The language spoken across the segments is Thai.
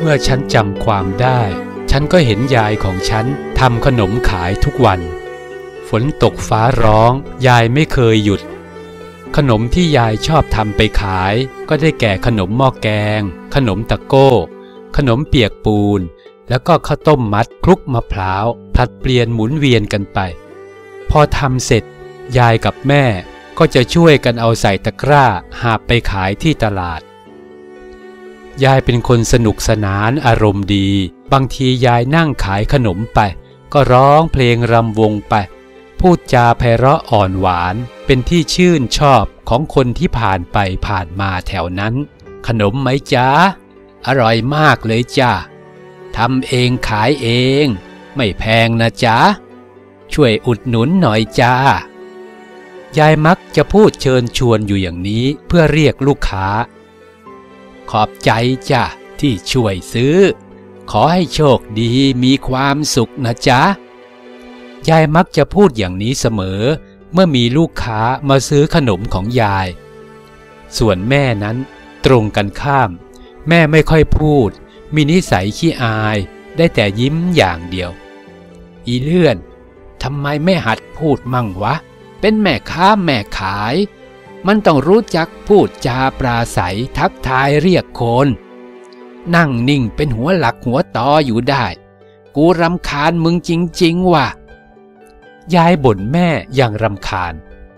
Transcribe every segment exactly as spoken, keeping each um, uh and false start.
มื่อฉันจำความได้ฉันก็เห็นยายของฉันทำขนมขายทุกวันฝนตกฟ้าร้องยายไม่เคยหยุดขนมที่ยายชอบทำไปขายก็ได้แก่ขนมหม้อแกงขนมตะโก้ขนมเปียกปูนแล้วก็ข้าวต้มมัดคลุกมะพร้าวผลัดเปลี่ยนหมุนเวียนกันไปพอทำเสร็จยายกับแม่ก็จะช่วยกันเอาใส่ตะกร้าหาบไปขายที่ตลาดยายเป็นคนสนุกสนานอารมณ์ดีบางทียายนั่งขายขนมไปก็ร้องเพลงรำวงไปพูดจาไพเราะอ่อนหวานเป็นที่ชื่นชอบของคนที่ผ่านไปผ่านมาแถวนั้นขนมไหมจ๊ะอร่อยมากเลยจ้าทำเองขายเองไม่แพงนะจ๊ะช่วยอุดหนุนหน่อยจ้ายายมักจะพูดเชิญชวนอยู่อย่างนี้เพื่อเรียกลูกค้าขอบใจจ้ะที่ช่วยซื้อขอให้โชคดีมีความสุขนะจ๊ะยายมักจะพูดอย่างนี้เสมอเมื่อมีลูกค้ามาซื้อขนมของยายส่วนแม่นั้นตรงกันข้ามแม่ไม่ค่อยพูดมีนิสัยขี้อายได้แต่ยิ้มอย่างเดียวอีเลื่อนทำไมไม่หัดพูดมั่งวะเป็นแม่ค้าแม่ขายมันต้องรู้จักพูดจาปราศัยทักทายเรียกคนนั่งนิ่งเป็นหัวหลักหัวตออยู่ได้กูรำคาญมึงจริงๆว่ะยายบ่นแม่อย่างรำคาญ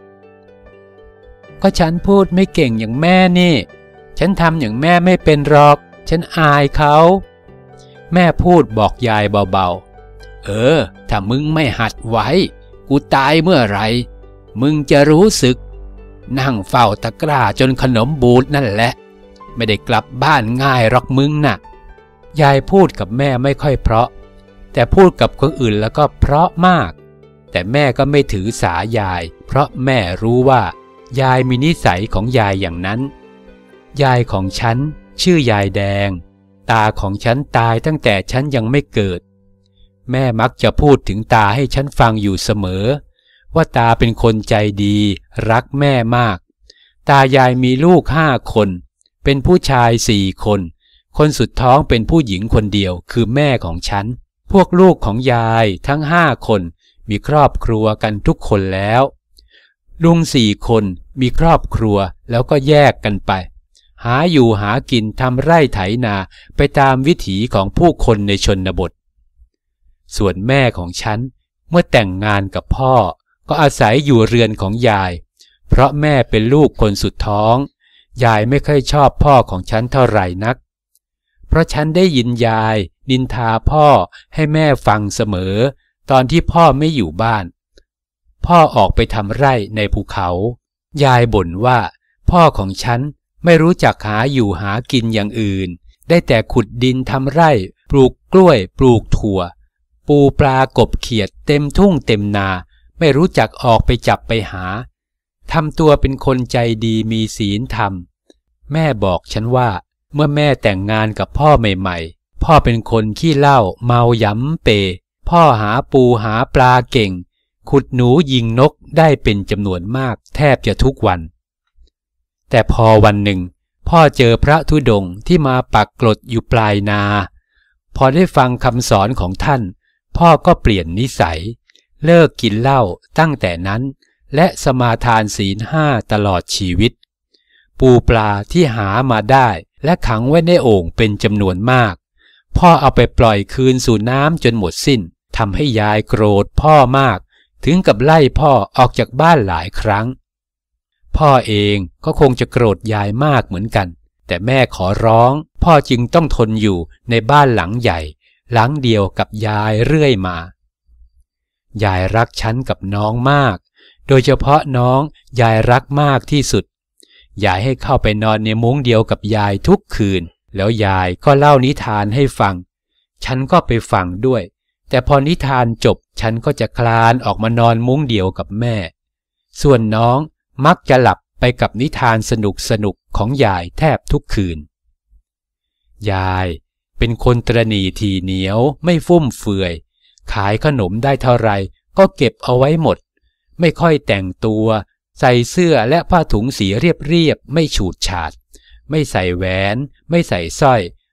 ก็ฉันพูดไม่เก่งอย่างแม่นี่ฉันทำอย่างแม่ไม่เป็นหรอกฉันอายเขาแม่พูดบอกยายเบาๆเออถ้ามึงไม่หัดไว้กูตายเมื่อไหร่มึงจะรู้สึกนั่งเฝ้าตะกร้าจนขนมบูดนั่นแหละไม่ได้กลับบ้านง่ายหรอกมึงน่ะยายพูดกับแม่ไม่ค่อยเพราะแต่พูดกับคนอื่นแล้วก็เพราะมากแต่แม่ก็ไม่ถือสายายเพราะแม่รู้ว่ายายมีนิสัยของยายอย่างนั้นยายของฉันชื่อยายแดงตาของฉันตายตั้งแต่ฉันยังไม่เกิดแม่มักจะพูดถึงตาให้ฉันฟังอยู่เสมอว่าตาเป็นคนใจดีรักแม่มากตายายมีลูกห้าคนเป็นผู้ชายสี่คนคนสุดท้องเป็นผู้หญิงคนเดียวคือแม่ของฉันพวกลูกของยายทั้งห้าคนมีครอบครัวกันทุกคนแล้วลุงสี่คนมีครอบครัวแล้วก็แยกกันไปหาอยู่หากินทำไร่ไถนาไปตามวิถีของผู้คนในชนบทส่วนแม่ของฉันเมื่อแต่งงานกับพ่อก็อาศัยอยู่เรือนของยายเพราะแม่เป็นลูกคนสุดท้องยายไม่ค่อยชอบพ่อของฉันเท่าไหร่นักเพราะฉันได้ยินยายนินทาพ่อให้แม่ฟังเสมอตอนที่พ่อไม่อยู่บ้านพ่อออกไปทำไร่ในภูเขายายบ่นว่าพ่อของฉันไม่รู้จักหาอยู่หากินอย่างอื่นได้แต่ขุดดินทำไร่ปลูกกล้วยปลูกถั่วปูปลากบเขียดเต็มทุ่งเต็มนาไม่รู้จักออกไปจับไปหาทำตัวเป็นคนใจดีมีศีลธรรมแม่บอกฉันว่าเมื่อแม่แต่งงานกับพ่อใหม่ๆพ่อเป็นคนขี้เหล้าเมาหยำเปพ่อหาปูหาปลาเก่งขุดหนูยิงนกได้เป็นจำนวนมากแทบจะทุกวันแต่พอวันหนึ่งพ่อเจอพระธุดงค์ที่มาปักกลดอยู่ปลายนาพอได้ฟังคำสอนของท่านพ่อก็เปลี่ยนนิสัยเลิกกินเหล้าตั้งแต่นั้นและสมาทานศีลห้าตลอดชีวิตปูปลาที่หามาได้และขังไว้ในโอ่งเป็นจำนวนมากพ่อเอาไปปล่อยคืนสู่น้ำจนหมดสิ้นทำให้ยายโกรธพ่อมากถึงกับไล่พ่อออกจากบ้านหลายครั้งพ่อเองก็คงจะโกรธยายมากเหมือนกันแต่แม่ขอร้องพ่อจึงต้องทนอยู่ในบ้านหลังใหญ่หลังเดียวกับยายเรื่อยมายายรักฉันกับน้องมากโดยเฉพาะน้องยายรักมากที่สุดยายให้เข้าไปนอนในมุ้งเดียวกับยายทุกคืนแล้วยายก็เล่านิทานให้ฟังฉันก็ไปฟังด้วยแต่พอนิทานจบฉันก็จะคลานออกมานอนมุ้งเดียวกับแม่ส่วนน้องมักจะหลับไปกับนิทานสนุกสนุกของยายแทบทุกคืนยายเป็นคนตระหนี่ถี่เหนียวไม่ฟุ่มเฟือยขายขนมได้เท่าไรก็เก็บเอาไว้หมดไม่ค่อยแต่งตัวใส่เสื้อและผ้าถุงสีเรียบๆไม่ฉูดฉาดไม่ใส่แหวนไม่ใส่สร้อย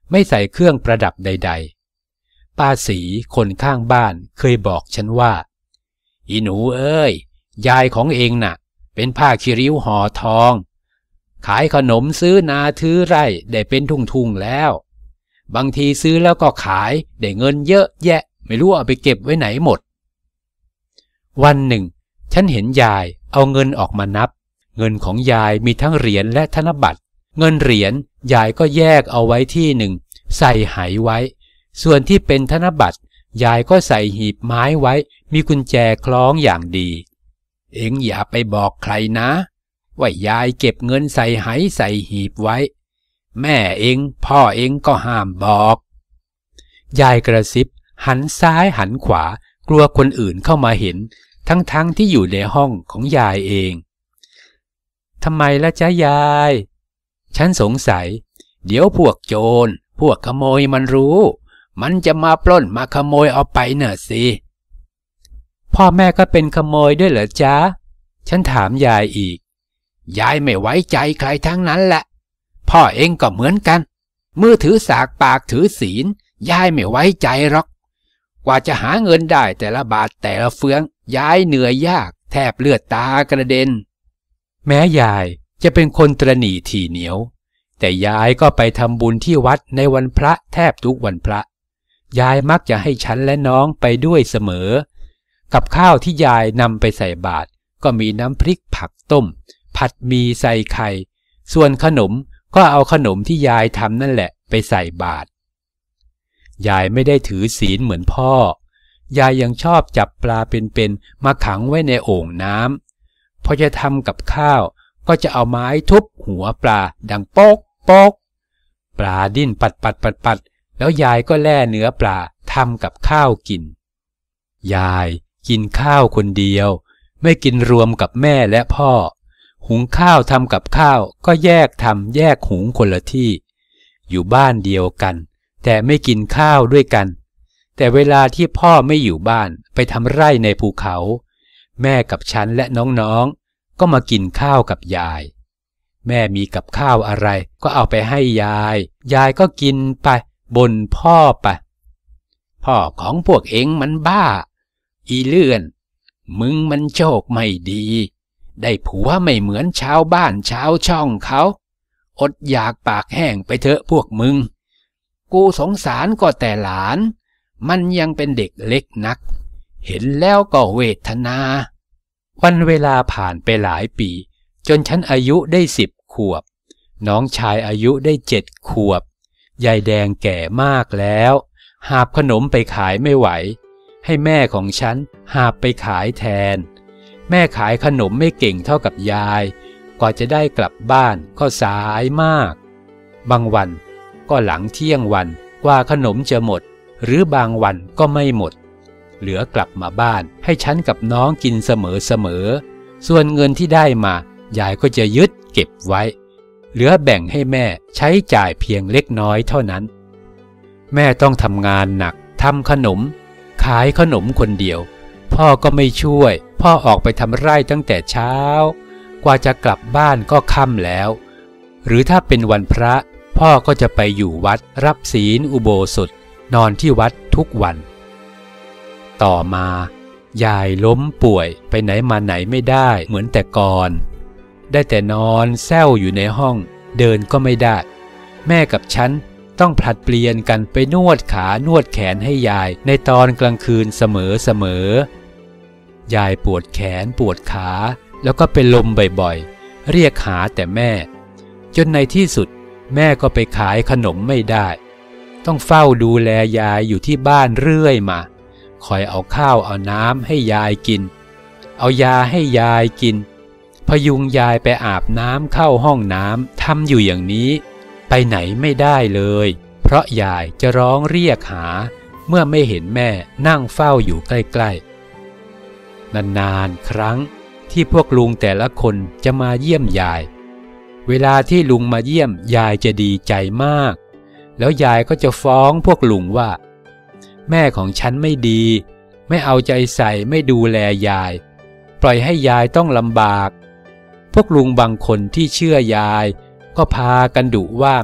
ไม่ใส่เครื่องประดับใดๆป้าศรีคนข้างบ้านเคยบอกฉันว่าอีหนูเอ้ยยายของเองน่ะเป็นผ้าขี้ริ้วห่อทองขายขนมซื้อนาถือไร่ได้เป็นทุ่งๆแล้วบางทีซื้อแล้วก็ขายได้เงินเยอะแยะไม่รู้เอาไปเก็บไว้ไหนหมดวันหนึ่งฉันเห็นยายเอาเงินออกมานับเงินของยายมีทั้งเหรียญและธนบัตรเงินเหรียญยายก็แยกเอาไว้ที่หนึ่งใส่ไหไว้ส่วนที่เป็นธนบัตรยายก็ใส่หีบไม้ไว้มีกุญแจคล้องอย่างดีเอ็งอย่าไปบอกใครนะว่ายายเก็บเงินใส่ไหใส่หีบไว้แม่เอ็งพ่อเอ็งก็ห้ามบอกยายกระซิบหันซ้ายหันขวากลัวคนอื่นเข้ามาเห็นทั้งๆ ท, ที่อยู่ในห้องของยายเองทำไมล่ะจ๊ะยายฉันสงสัยเดี๋ยวพวกโจรพวกขโมยมันรู้มันจะมาปล้นมาขโมยเอาไปน่ะสิพ่อแม่ก็เป็นขโมยด้วยเหรอจ๊ะฉันถามยายอีกยายไม่ไว้ใจใครทั้งนั้นแหละพ่อเองก็เหมือนกันมือถือสากปากถือศีลยายไม่ไว้ใจหรอกกว่าจะหาเงินได้แต่ละบาทแต่ละเฟืองยายเหนื่อยยากแทบเลือดตากระเด็นแม้ยายจะเป็นคนตระหนี่ถี่เหนียวแต่ยายก็ไปทำบุญที่วัดในวันพระแทบทุกวันพระยายมักจะให้ฉันและน้องไปด้วยเสมอกับข้าวที่ยายนำไปใส่บาตรก็มีน้ำพริกผักต้มผัดหมี่ใส่ไข่ส่วนขนมก็เอาขนมที่ยายทำนั่นแหละไปใส่บาตรยายไม่ได้ถือศีลเหมือนพ่อยายยังชอบจับปลาเป็นๆมาขังไว้ในโอ่งน้ำพอจะทำกับข้าวก็จะเอาไม้ทุบหัวปลาดังโป๊กโป๊กปลาดิ้นปัดปัดปัดปัดแล้วยายก็แล่เนื้อปลาทำกับข้าวกินยายกินข้าวคนเดียวไม่กินรวมกับแม่และพ่อหุงข้าวทำกับข้าวก็แยกทำแยกหุงคนละที่อยู่บ้านเดียวกันแต่ไม่กินข้าวด้วยกันแต่เวลาที่พ่อไม่อยู่บ้านไปทำไร่ในภูเขาแม่กับฉันและน้องๆก็มากินข้าวกับยายแม่มีกับข้าวอะไรก็เอาไปให้ยายยายก็กินไปบ่นพ่อไปพ่อของพวกเอ็งมันบ้าอีเลื่อนมึงมันโชคไม่ดีได้ผัวไม่เหมือนชาวบ้านชาวช่องเขาอดอยากปากแห้งไปเถอะพวกมึงกูสงสารก็แต่หลานมันยังเป็นเด็กเล็กนักเห็นแล้วก็เวทนาวันเวลาผ่านไปหลายปีจนฉันอายุได้สิบขวบน้องชายอายุได้เจ็ดขวบยายแดงแก่มากแล้วหาบขนมไปขายไม่ไหวให้แม่ของฉันหาบไปขายแทนแม่ขายขนมไม่เก่งเท่ากับยายกว่าจะได้กลับบ้านก็สายมากบางวันก็หลังเที่ยงวันกว่าขนมจะหมดหรือบางวันก็ไม่หมดเหลือกลับมาบ้านให้ฉันกับน้องกินเสมอๆส่วนเงินที่ได้มายายก็จะยึดเก็บไว้เหลือแบ่งให้แม่ใช้จ่ายเพียงเล็กน้อยเท่านั้นแม่ต้องทำงานหนักทำขนมขายขนมคนเดียวพ่อก็ไม่ช่วยพ่อออกไปทำไร่ตั้งแต่เช้ากว่าจะกลับบ้านก็ค่ำแล้วหรือถ้าเป็นวันพระพ่อก็จะไปอยู่วัดรับศีลอุโบสถนอนที่วัดทุกวันต่อมายายล้มป่วยไปไหนมาไหนไม่ได้เหมือนแต่ก่อนได้แต่นอนแส้วอยู่ในห้องเดินก็ไม่ได้แม่กับฉันต้องผลัดเปลี่ยนกันไปนวดขานวดแขนให้ยายในตอนกลางคืนเสมอๆยายปวดแขนปวดขาแล้วก็เป็นลมบ่อยๆเรียกหาแต่แม่จนในที่สุดแม่ก็ไปขายขนมไม่ได้ต้องเฝ้าดูแลยายอยู่ที่บ้านเรื่อยมาคอยเอาข้าวเอาน้ำให้ยายกินเอายาให้ยายกินพยุงยายไปอาบน้ำเข้าห้องน้ำทำอยู่อย่างนี้ไปไหนไม่ได้เลยเพราะยายจะร้องเรียกหาเมื่อไม่เห็นแม่นั่งเฝ้าอยู่ใกล้ๆนานๆครั้งที่พวกลุงแต่ละคนจะมาเยี่ยมยายเวลาที่ลุงมาเยี่ยมยายจะดีใจมากแล้วยายก็จะฟ้องพวกลุงว่าแม่ของฉันไม่ดีไม่เอาใจใส่ไม่ดูแลยายปล่อยให้ยายต้องลำบากพวกลุงบางคนที่เชื่อยายก็พากันดุว่าแม่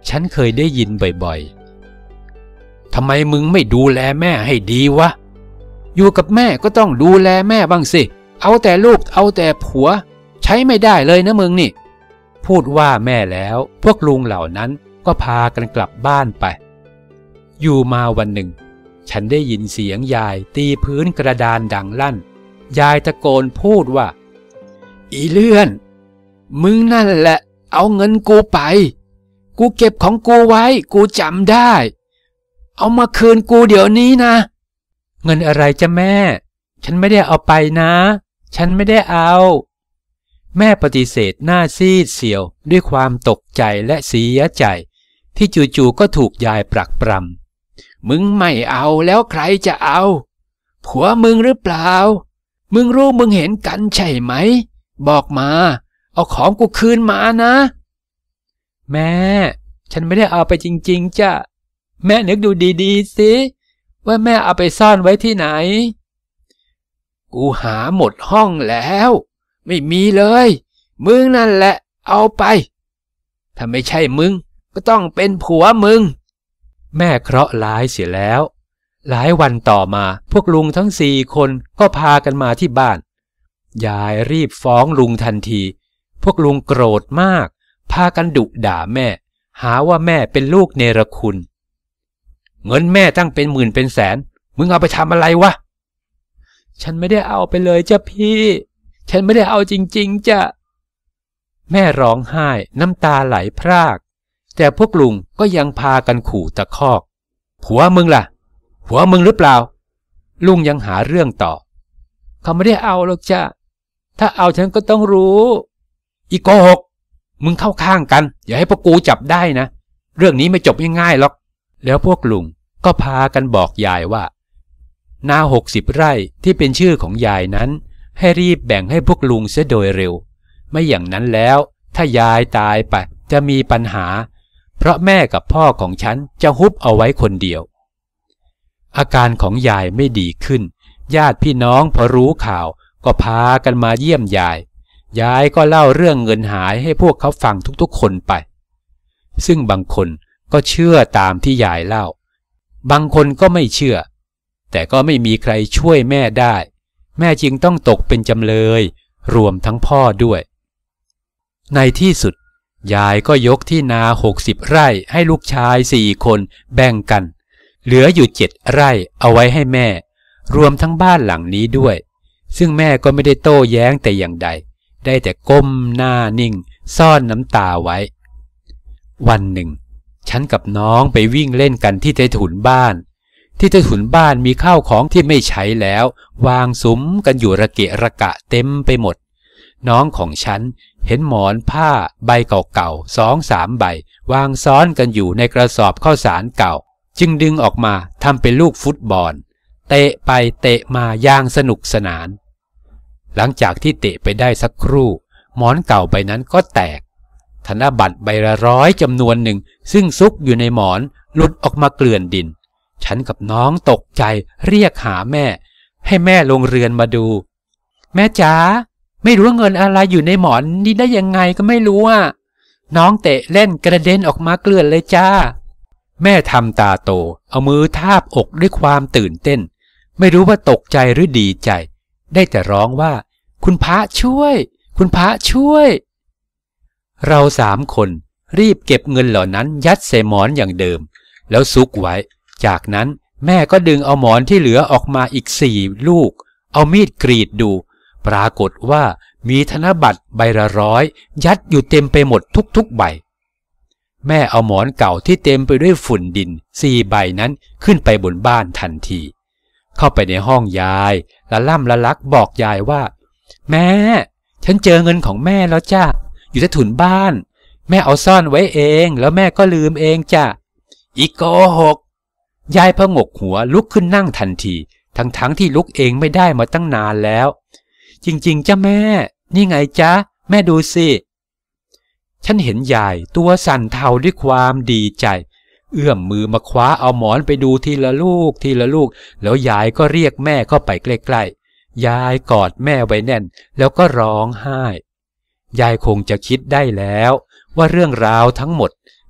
ฉันเคยได้ยินบ่อยๆทำไมมึงไม่ดูแลแม่ให้ดีวะอยู่กับแม่ก็ต้องดูแลแม่บ้างสิเอาแต่ลูกเอาแต่ผัวใช้ไม่ได้เลยนะมึงนี่พูดว่าแม่แล้วพวกลุงเหล่านั้นก็พากันกลับบ้านไปอยู่มาวันหนึ่งฉันได้ยินเสียงยายตีพื้นกระดานดังลั่นยายตะโกนพูดว่าอีเลื่อนมึงนั่นแหละเอาเงินกูไปกูเก็บของกูไว้กูจำได้เอามาคืนกูเดี๋ยวนี้นะเงินอะไรจ้ะแม่ฉันไม่ได้เอาไปนะฉันไม่ได้เอาแม่ปฏิเสธหน้าซีดเสียวด้วยความตกใจและเสียใจที่จู่ๆก็ถูกยายปรักปรำมึงไม่เอาแล้วใครจะเอาผัวมึงหรือเปล่ามึงรู้มึงเห็นกันใช่ไหมบอกมาเอาของกูคืนมานะแม่ฉันไม่ได้เอาไปจริงๆจ้ะแม่นึกดูดีๆสิว่าแม่เอาไปซ่อนไว้ที่ไหนกูหาหมดห้องแล้วไม่มีเลยมึงนั่นแหละเอาไปถ้าไม่ใช่มึงก็ต้องเป็นผัวมึงแม่เคราะห์ร้ายเสียแล้วหลายวันต่อมาพวกลุงทั้งสี่คนก็พากันมาที่บ้านยายรีบฟ้องลุงทันทีพวกลุงโกรธมากพากันดุด่าแม่หาว่าแม่เป็นลูกเนรคุณเงินแม่ตั้งเป็นหมื่นเป็นแสนมึงเอาไปทำอะไรวะฉันไม่ได้เอาไปเลยจ้ะพี่ฉันไม่ได้เอาจริงๆจ้ะแม่ร้องไห้น้ำตาไหลพรากแต่พวกลุงก็ยังพากันขู่ตะคอกผัวมึงล่ะผัวมึงหรือเปล่าลุงยังหาเรื่องต่อเขาไม่ได้เอาหรอกจ้ะถ้าเอาฉันก็ต้องรู้อีโกหกมึงเข้าข้างกันอย่าให้พวกกูจับได้นะเรื่องนี้ไม่จบง่ายๆหรอกแล้วพวกลุงก็พากันบอกยายว่านาหกสิบไร่ที่เป็นชื่อของยายนั้นให้รีบแบ่งให้พวกลุงเสียโดยเร็วไม่อย่างนั้นแล้วถ้ายายตายไปจะมีปัญหาเพราะแม่กับพ่อของฉันจะฮุบเอาไว้คนเดียวอาการของยายไม่ดีขึ้นญาติพี่น้องพอรู้ข่าวก็พากันมาเยี่ยมยายยายก็เล่าเรื่องเงินหายให้พวกเขาฟังทุกๆคนไปซึ่งบางคนก็เชื่อตามที่ยายเล่าบางคนก็ไม่เชื่อแต่ก็ไม่มีใครช่วยแม่ได้แม่จึงต้องตกเป็นจำเลยรวมทั้งพ่อด้วยในที่สุดยายก็ยกที่นาหกสิบไร่ให้ลูกชายสี่คนแบ่งกันเหลืออยู่เจ็ดไร่เอาไว้ให้แม่รวมทั้งบ้านหลังนี้ด้วยซึ่งแม่ก็ไม่ได้โต้แย้งแต่อย่างใดได้แต่ก้มหน้านิ่งซ่อนน้ำตาไว้วันหนึ่งฉันกับน้องไปวิ่งเล่นกันที่ใต้ถุนบ้านที่ใต้ถุนบ้านมีข้าวของที่ไม่ใช้แล้ววางสุมกันอยู่ระเกะระกะเต็มไปหมดน้องของฉันเห็นหมอนผ้าใบเก่าๆสองสามใบวางซ้อนกันอยู่ในกระสอบข้าวสารเก่าจึงดึงออกมาทำเป็นลูกฟุตบอลเตะไปเตะมาอย่างสนุกสนานหลังจากที่เตะไปได้สักครู่หมอนเก่าใบนั้นก็แตกธนบัตรใบละร้อยจำนวนหนึ่งซึ่งซุกอยู่ในหมอนหลุดออกมาเกลื่อนดินฉันกับน้องตกใจเรียกหาแม่ให้แม่ลงเรือนมาดูแม่จ๋าไม่รู้เงินอะไรอยู่ในหมอนนี่ได้ยังไงก็ไม่รู้อ่ะน้องเตะเล่นกระเด็นออกมาเกลื่อนเลยจ้าแม่ทำตาโตเอามือทาบอกด้วยความตื่นเต้นไม่รู้ว่าตกใจหรือดีใจได้แต่ร้องว่าคุณพระช่วยคุณพระช่วยเราสามคนรีบเก็บเงินเหล่านั้นยัดใส่หมอนอย่างเดิมแล้วซุกไว้จากนั้นแม่ก็ดึงเอาหมอนที่เหลือออกมาอีกสี่ลูกเอามีดกรีดดูปรากฏว่ามีธนบัตรใบละร้อยยัดอยู่เต็มไปหมดทุกๆใบแม่เอาหมอนเก่าที่เต็มไปด้วยฝุ่นดินสี่ใบนั้นขึ้นไปบนบ้านทันทีเข้าไปในห้องยายละล่ำละลักบอกยายว่าแม่ฉันเจอเงินของแม่แล้วจ้ะอยู่ใต้ถุนบ้านแม่เอาซ่อนไว้เองแล้วแม่ก็ลืมเองจ้ะอีโกหกยายพงกหัวลุกขึ้นนั่งทันทีทั้งๆ ท, ที่ลุกเองไม่ได้มาตั้งนานแล้วจริงๆจ้ะแม่นี่ไงจ๊ะแม่ดูสิฉันเห็นยายตัวสั่นเทาด้วยความดีใจเอื้อมมือมาคว้าเอาหมอนไปดูทีละลูกทีละลูกแล้วยายก็เรียกแม่เข้าไปใกล้ๆยายกอดแม่ไว้แน่นแล้วก็ร้องไห้ยายคงจะคิดได้แล้วว่าเรื่องราวทั้งหมด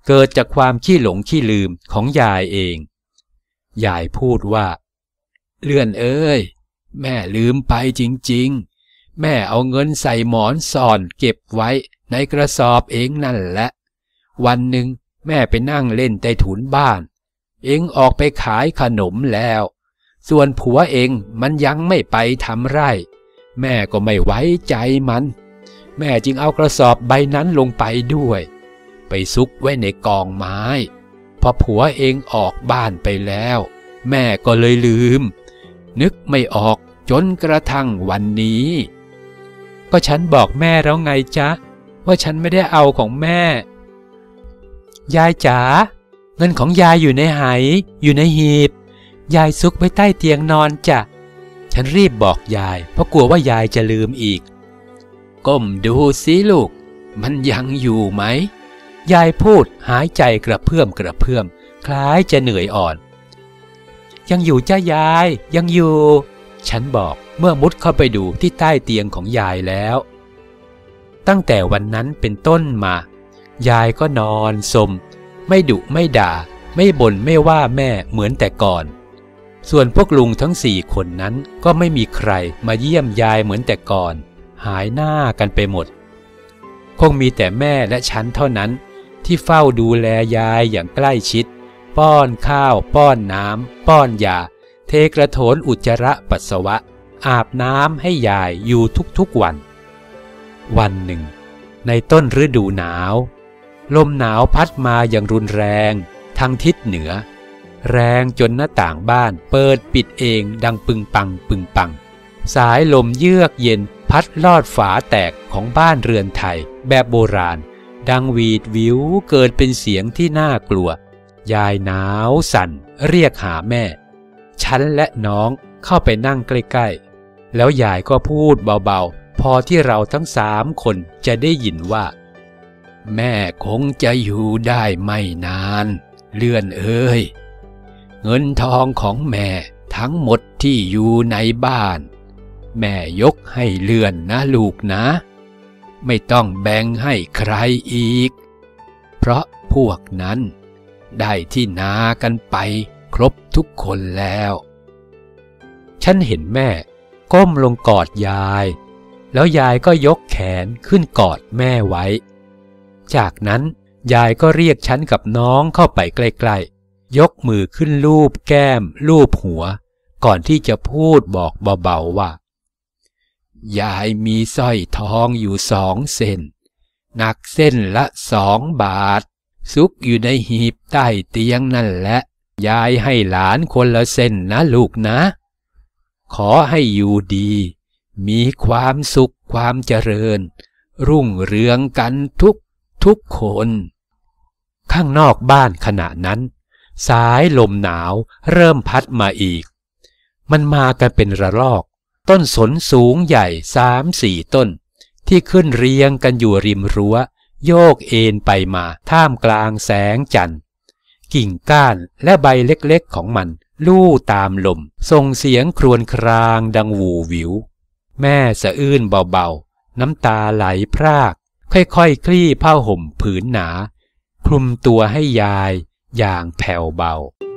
เกิดจากความขี้หลงขี้ลืมของยายเองยายพูดว่าเลื่อนเอ้ยแม่ลืมไปจริงๆแม่เอาเงินใส่หมอนซ่อนเก็บไว้ในกระสอบเองนั่นแหละวันหนึ่งแม่ไปนั่งเล่นใต้ถุนบ้านเองออกไปขายขนมแล้วส่วนผัวเองมันยังไม่ไปทำไร่แม่ก็ไม่ไว้ใจมันแม่จึงเอากระสอบใบนั้นลงไปด้วยไปซุกไว้ในกองไม้พอผัวเองออกบ้านไปแล้วแม่ก็เลยลืมนึกไม่ออกจนกระทั่งวันนี้ก็ฉันบอกแม่แล้วไงจ๊ะว่าฉันไม่ได้เอาของแม่ยายจ๋าเงินของยายอยู่ในไหอยู่ในหีบยายซุกไว้ใต้เตียงนอนจ้ะฉันรีบบอกยายเพราะกลัวว่ายายจะลืมอีกก้มดูสิลูกมันยังอยู่ไหมยายพูดหายใจกระเพื่อมกระเพื่อมคล้ายจะเหนื่อยอ่อนยังอยู่จ้ายายยังอยู่ฉันบอกเมื่อมุดเข้าไปดูที่ใต้เตียงของยายแล้วตั้งแต่วันนั้นเป็นต้นมายายก็นอนสมไม่ดุไม่ด่าไม่บ่นไม่ว่าแม่เหมือนแต่ก่อนส่วนพวกลุงทั้งสี่คนนั้นก็ไม่มีใครมาเยี่ยมยายเหมือนแต่ก่อนหายหน้ากันไปหมดคงมีแต่แม่และฉันเท่านั้นที่เฝ้าดูแลยายอย่างใกล้ชิดป้อนข้าวป้อนน้ำป้อนยาเทกระโถนอุจจาระปัสสาวะอาบน้ำให้ยายอยู่ทุกๆวันวันหนึ่งในต้นฤดูหนาวลมหนาวพัดมาอย่างรุนแรงทางทิศเหนือแรงจนหน้าต่างบ้านเปิดปิดเองดังปึงปังปึงปังสายลมเยือกเย็นพัดลอดฝาแตกของบ้านเรือนไทยแบบโบราณดังหวีดวิวเกิดเป็นเสียงที่น่ากลัวยายหนาวสั่นเรียกหาแม่ฉันและน้องเข้าไปนั่งใกล้ๆแล้วยายก็พูดเบาๆพอที่เราทั้งสามคนจะได้ยินว่าแม่คงจะอยู่ได้ไม่นานเลื่อนเอ้ยเงินทองของแม่ทั้งหมดที่อยู่ในบ้านแม่ยกให้เลื่อนนะลูกนะไม่ต้องแบ่งให้ใครอีกเพราะพวกนั้นได้ที่นากันไปครบทุกคนแล้วฉันเห็นแม่ก้มลงกอดยายแล้วยายก็ยกแขนขึ้นกอดแม่ไว้จากนั้นยายก็เรียกฉันกับน้องเข้าไปใกล้ๆยกมือขึ้นลูบแก้มลูบหัวก่อนที่จะพูดบอกเบาๆว่ายายมีสร้อยทองอยู่สองเส้นหนักเส้นละสองบาทซุกอยู่ในหีบใต้เตียงนั่นแหละยายให้หลานคนละเส้นนะลูกนะขอให้อยู่ดีมีความสุขความเจริญรุ่งเรืองกันทุกทุกคนข้างนอกบ้านขณะนั้นสายลมหนาวเริ่มพัดมาอีกมันมากันเป็นระลอกต้นสนสูงใหญ่สามสี่ต้นที่ขึ้นเรียงกันอยู่ริมรั้วโยกเอ็นไปมาท่ามกลางแสงจันทร์กิ่งก้านและใบเล็กๆของมันลู่ตามลมส่งเสียงครวญครางดังวูวิวแม่สะอื้นเบาๆน้ำตาไหลพรากค่อยๆ คลี่ผ้าห่มผืนหนาคลุมตัวให้ยายอย่างแผ่วเบา